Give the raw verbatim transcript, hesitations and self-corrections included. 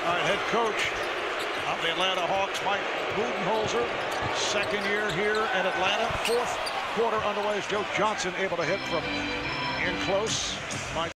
All right, head coach of the Atlanta Hawks, Mike Budenholzer, second year here at Atlanta. Fourth quarter underway as Joe Johnson able to hit from in close. Mike